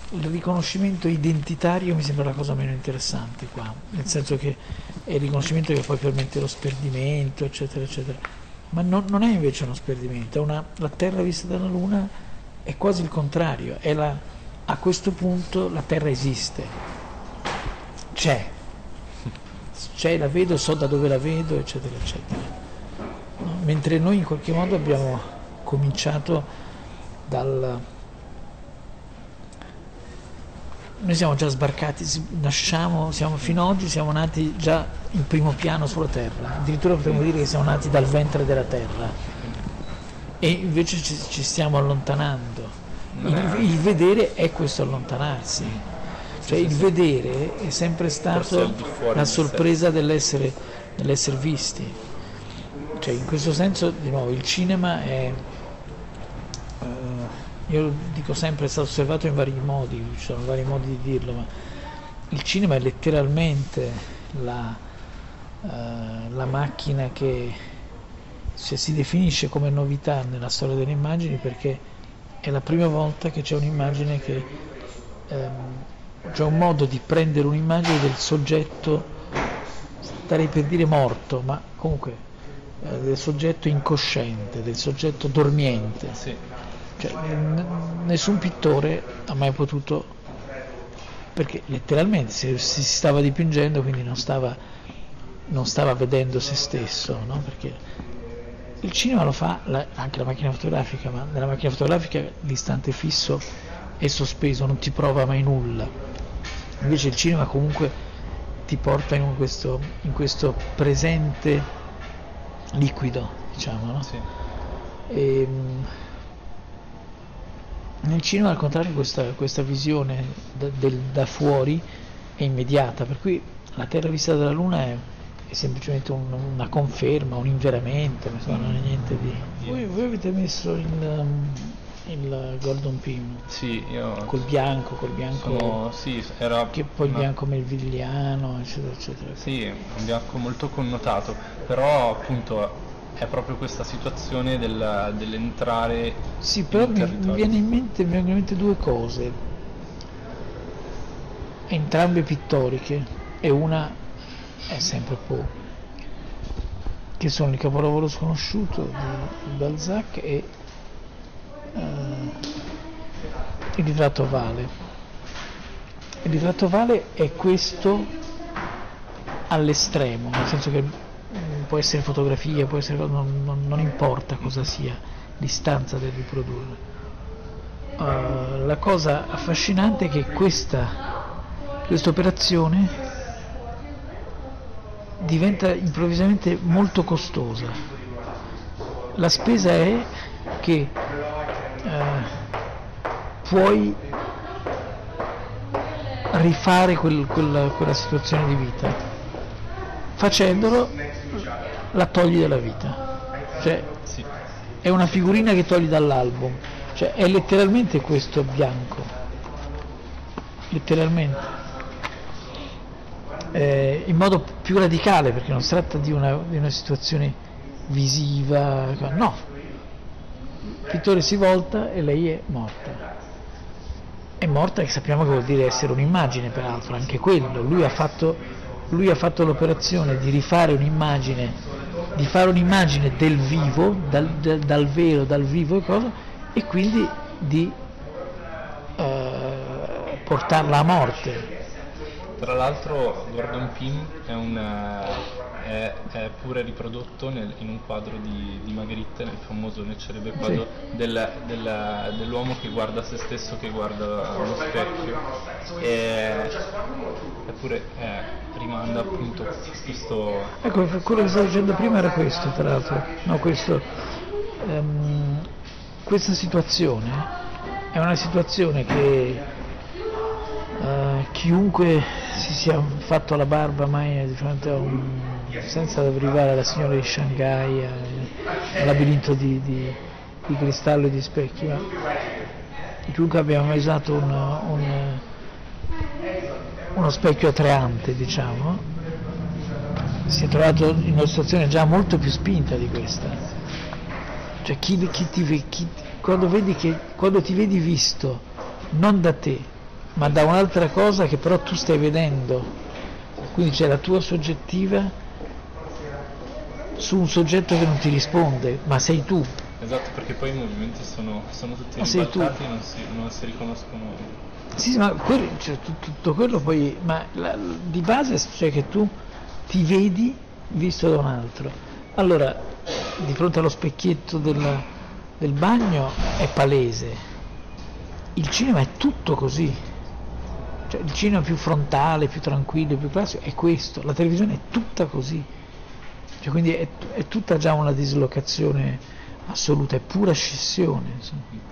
il riconoscimento identitario mi sembra la cosa meno interessante qua, nel senso che è il riconoscimento che poi permette lo sperdimento, eccetera, eccetera. Ma non è invece uno sperdimento, la Terra vista dalla Luna è quasi il contrario, a questo punto la Terra esiste, c'è, la vedo, so da dove la vedo, eccetera, eccetera. No? Mentre noi in qualche modo abbiamo cominciato noi siamo già sbarcati, fino ad oggi siamo nati già in primo piano sulla Terra, addirittura potremmo dire che siamo nati dal ventre della Terra e invece ci stiamo allontanando. Il vedere è questo allontanarsi, cioè il vedere è sempre stato la sorpresa dell'essere visti, cioè in questo senso di nuovo il cinema è, io lo dico sempre, è stato osservato in vari modi, ci sono vari modi di dirlo, ma il cinema è letteralmente la macchina che si definisce come novità nella storia delle immagini, perché è la prima volta che c'è un'immagine che c'è un modo di prendere un'immagine del soggetto, starei per dire morto, ma comunque del soggetto incosciente, del soggetto dormiente. Sì. Cioè, nessun pittore ha mai potuto, perché letteralmente si stava dipingendo, quindi non stava vedendo se stesso, no? Perché il cinema lo fa anche la macchina fotografica, ma nella macchina fotografica l'istante fisso è sospeso, non ti prova mai nulla. Invece il cinema comunque ti porta in questo presente liquido, diciamo, no? Sì. Nel cinema al contrario questa visione da fuori è immediata, per cui la Terra vista dalla Luna è semplicemente una conferma, un inveramento, non è niente di... Voi avete messo il Golden Pin, sì, io col bianco sì, era che poi il bianco melvigliano, eccetera, eccetera. Sì, un bianco molto connotato, però appunto è proprio questa situazione dell'entrare. Sì, però mi vengono in mente due cose, entrambe pittoriche, e una è sempre Poe, che sono il capolavoro sconosciuto di Balzac e il ritratto ovale. Il ritratto ovale è questo all'estremo, nel senso che può essere fotografia, può essere, non importa cosa sia, l'istanza del riprodurre. La cosa affascinante è che questa operazione diventa improvvisamente molto costosa. La spesa è che puoi rifare quella situazione di vita, facendolo la togli dalla vita, cioè Sì. è una figurina che togli dall'album, cioè è letteralmente questo bianco, letteralmente, in modo più radicale, perché non si tratta di una situazione visiva, no, il pittore si volta e lei è morta, che sappiamo che vuol dire essere un'immagine, peraltro anche quello, lui ha fatto l'operazione di rifare un'immagine, di fare un'immagine del vivo, dal vero, dal vivo e cosa, e quindi di portarla a morte. Tra l'altro Gordon Pym è pure riprodotto in un quadro di Magritte, nel famoso, nel celebre quadro dell'uomo che guarda se stesso, che guarda allo specchio, eppure rimanda appunto questo... Ecco, quello che stavo dicendo prima era questo, tra l'altro, no, questa situazione è una situazione che chiunque si sia fatto la barba mai di fronte senza arrivare alla signora di Shanghai, al labirinto di cristallo e di specchi, ma chiunque abbia mai usato uno specchio attraente, diciamo, si è trovato in una situazione già molto più spinta di questa. Cioè quando ti vedi visto non da te ma da un'altra cosa che però tu stai vedendo, quindi c'è la tua soggettiva su un soggetto che non ti risponde, ma sei tu. Esatto, perché poi i movimenti sono tutti Ma sei tu. ribaltati e non si riconoscono. Sì, ma cioè, tutto quello poi, ma di base c'è che tu ti vedi visto da un altro. Allora, di fronte allo specchietto del bagno è palese, il cinema è tutto così, cioè il cinema più frontale, più tranquillo, più classico è questo, la televisione è tutta così, cioè, quindi è tutta già una dislocazione assoluta, è pura scissione, insomma.